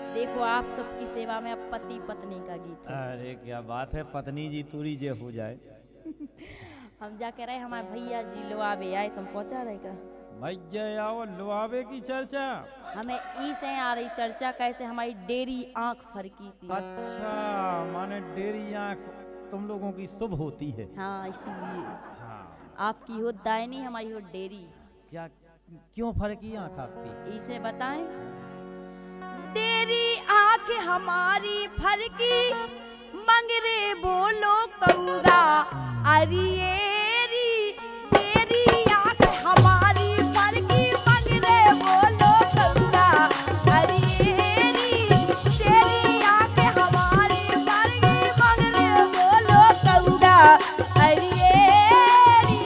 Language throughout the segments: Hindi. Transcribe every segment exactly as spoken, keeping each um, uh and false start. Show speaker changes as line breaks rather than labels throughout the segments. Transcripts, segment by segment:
देखो आप सबकी सेवा में अब पति पत्नी का गीत है।
अरे क्या बात है, पत्नी जी तुरी जे हो जाए।
हम जा कह रहे हमारे भैया जी लुआवे आए, तुम पहुंचा रहेगा
भैया आओ लुआवे की चर्चा।
हमें ई से आ रही चर्चा कैसे हमारी डेरी आंख फरकी थी।
अच्छा माने डेरी आंख तुम लोगों की शुभ होती है।
हाँ इसीलिए
हाँ।
आपकी हो दायनी हमारी हो डेरी।
क्या क्यों फर्की आंख आपकी?
इसे बताएं। डेरी आंख हमारी फरकी मंगरे बोलो कौगा अरिएरी। डेरी आंख हमारी फरकी मंगरे बोलो कौगा अरिएरी। डेरी आंख हमारी फरकी मंगरे बोलो कौगा अरिएरी।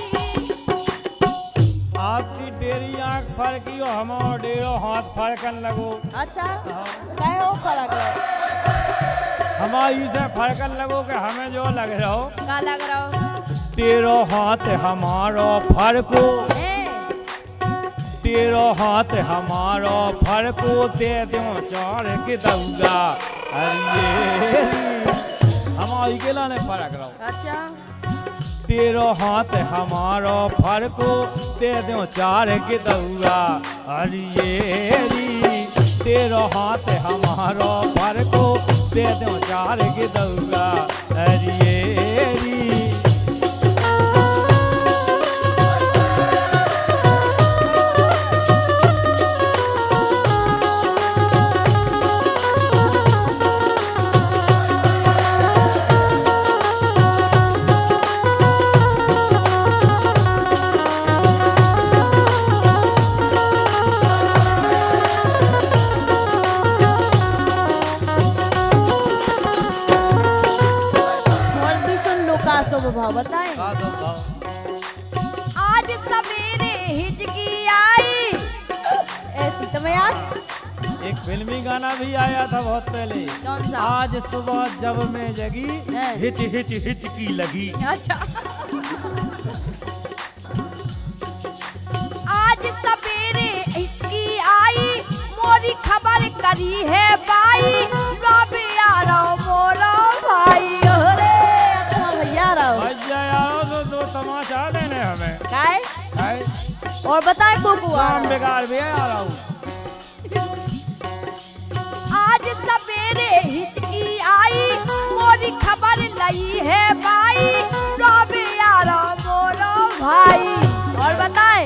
आपकी डेरी आंख फरकी हो, हमारा डेरो हाथ फरकन लगो।
अच्छा क्या हो फर्क है?
हमारी से फरकन लगो कि हमें जो लग रहा हो।
क्या लग रहा हो?
तेरो हाथ हमारो फरको, तेरो हाथ हमारो फरको दे दो चार के दऊगा। अरे हमारी केला ने फरक रहो।
अच्छा
तेरो हाथ हमारो फरको दे दो चार के दऊगा। अरे तेरो हाथ हमारो फरको दे दो चार के दऊगा। अरे
भाव बताएं।
आज सवेरे हिचकी आई
ऐसी तो मैं आज
एक फिल्मी गाना भी आया था बहुत पहले।
कौन सा?
आज सुबह जब मैं जगी हिच हिच हिचकी लगी।
अच्छा
आज सवेरे हिचकी आई मोरी खबर करी है बाई। रबे यारो मोरो भाई।
भैया यारो तो दो तमाशा देने हमें।
काय?
काय?
और बताए कोकू
काम बेकार भी है आ रहा हूँ।
आज सवेरे हिचकी आई मोरी खबर लई है बाई। रबे यारो मोरो भाई।
और बताए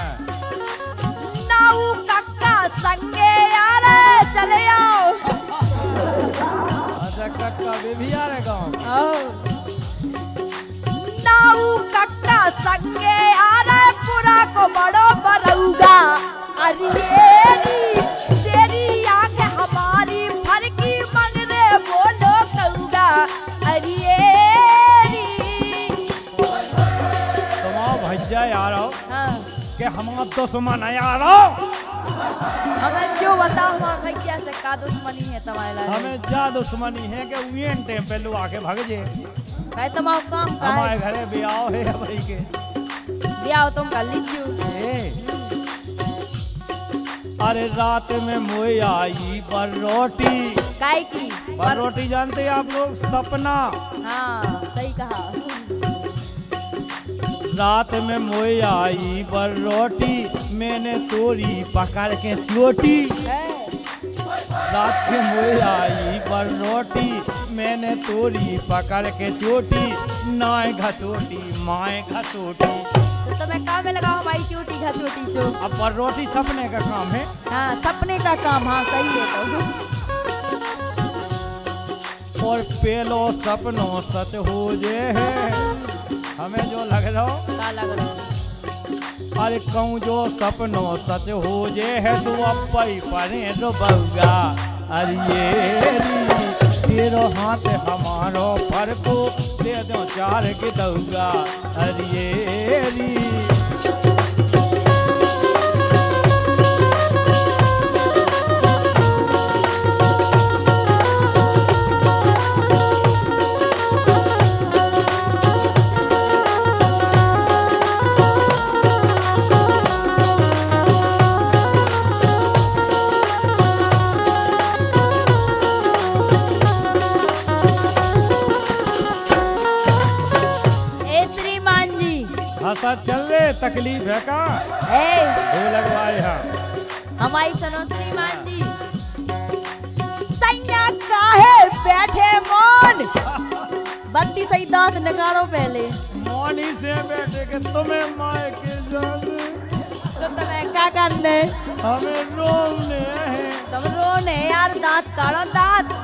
नाऊ कक्का संगे यार चले आओ।
अच्छा कक्का भी आ रहे गाँव।
नाऊ कक्का संगे आ रहे पूरा को बड़ो बरऊगा। अरे तेरी आंख हमारी फरकी मंगरे बोलो कऊगा। अरे
तुम भैया यार हो
हाँ।
कि हम दुश्मन है यार हो।
हमें जो बताओ हमारे भैया से का दुश्मनी है तुम्हारे?
हमें जा दुश्मनी है कि उन टेम पे लोग आके भाग जे।
काय तुम्हारा काम का
हमारे घरे ब्याह है भाई के।
ब्याह तुम कर लीजियो।
अरे रात में मोई आई बरोटी।
काय की?
बरोटी जानते हैं आप लोग? सपना।
हाँ सही कहा।
रात में मोई आई बरोटी मैंने तोरी पकड़ के चोटी। रात में मोई आई बरोटी मैंने तोरी पकड़ के चोटी। नाय घसोटी माए घसोटी।
तो तुम्हें काम में लगाओ हमारी चोटी घसोटी सो।
अब बरोटी सपने का काम है।
हाँ सपने का काम। हाँ सही है तो।
और पेलो सपनों सच हो जे है। हमें जो लग रहा हो
क्या लग रहा है?
अरे कहूँ जो सपनों सच हो जे है तू अब परे रो बउगा। अरे तेरो हाथ हमारो फरको दे दो चार के दऊगा। अरे पता चल रहे तकलीफ है का
ए
वो लगवाए हम
हमारी सुनो श्रीमान जी।
सैया काहे बैठे मन
बत्ती सही दांत निकालो पहले।
मौनी से बैठे के तुम्हें माए के जाने
तो तुम्हें क्या करने?
हमें रोने हैं।
तुम रोने यार, दांत काढ़ो दांत।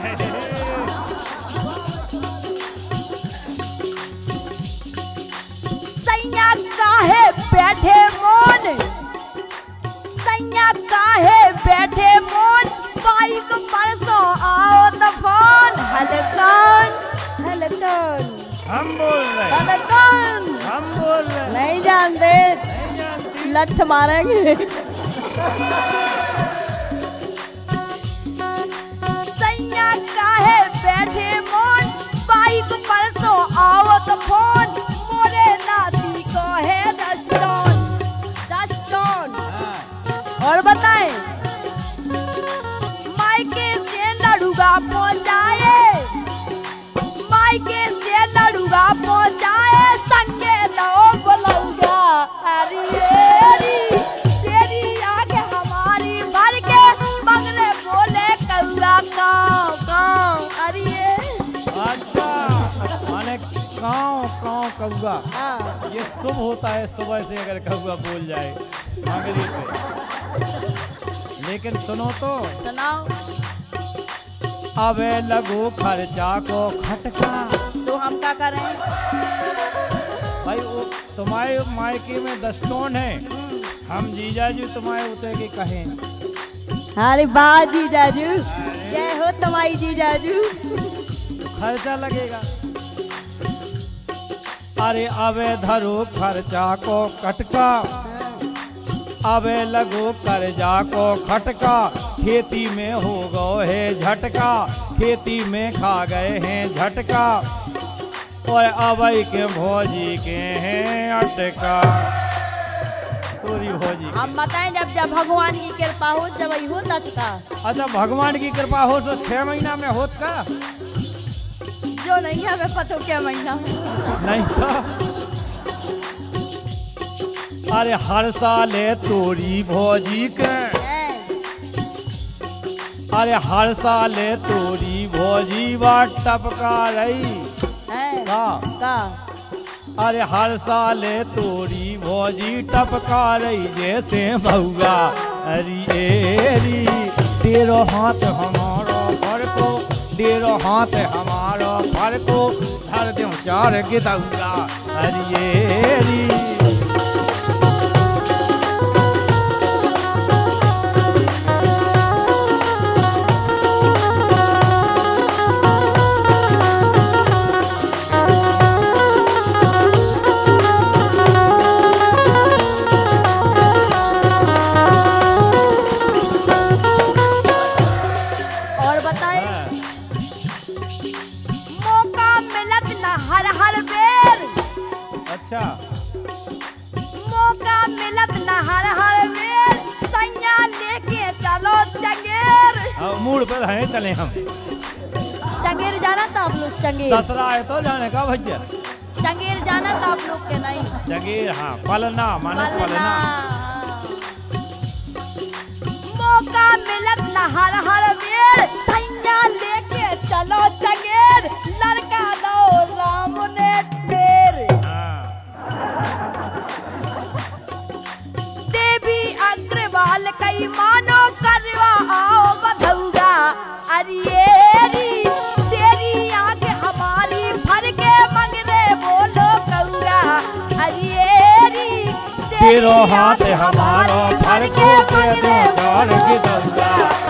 सैया काहे बैठे मन सैया काहे बैठे मन बाइक परसों आओ तो फोन हलकन
हलकन
हम बोल रहे हैं,
हलकन
हम बोल रहे हैं।
नहीं जानते,
नहीं जानती।
लठ मारेंगे। सैया काहे बैठे मन बाइक परसों आओ तो फोन मोरे नाती को है दस्टोन दस्टोन। और बताएं मायके से लड़ूगा पहुंचाए मायके से लड़ूगा पहुंचाए संगे लो बोलूंगा अरे री तेरी आगे हमारी भर के बगले बोले कौआ काव काव अरे।
अच्छा माने काव काव कौआ
हाँ
ये शुभ होता है सुबह से अगर कौआ बोल जाए अंग्रेजी पे। लेकिन सुनो तो
सुनाओ।
अबे लगो खर्चा को खटका।
तो हम क्या करें?
भाई वो तुम्हारे मायके में दस्टोन है, हम जीजा जी तुम्हारे उतरे के कहें।
अरे वाह जीजाजू, जय हो तुम्हारी जीजाजू।
खर्चा लगेगा। अरे अबे धरो खर्चा को खटका अबे लगो कर्जा को खटका खेती में हो गए है झटका खेती में खा गए हैं झटका और अबई के भौजी के हैं अटका। पूरी भौजी
हम बताएं जब जब भगवान की कृपा हो जब ही हो तटका।
अच्छा भगवान की कृपा हो तो छह महीना में होत का
जो नहीं हमें पता क्या महीना में
नहीं तो। अरे हर साले तोरी भौजी के अरे हर साले तोरी भौजी बा टपका रही का
का
अरे हर साले तोरी भौजी टपका रही जैसे भौगा। अरे एरी तेरो हाथ हमारो फर को तेरो हाथ हमारो फर को धर दो चार गिदौगा। अरे एरी
मौका मिलत न हर हर बेर सैया लेके चलो चंगेर।
मूड पर है चले हम
चंगेर जाना था आप लोग? चंगेर
दसरा है तो जाने का भैया
चंगेर जाना था आप लोग के? नहीं
चंगेर हाँ पलना माने पलना।
मौका मिलत न हर हर बेर सैया लेके चलो चंगेर लड़का दो राम ने ढेर। अग्रवाल कई मानो करवा आओ बधौगा। अरे तेरी आंख हमारी भर के मंगने बोलो कौआ। अरे
तेरो हाथ हमारो भर के मंगने बोलो कौआ।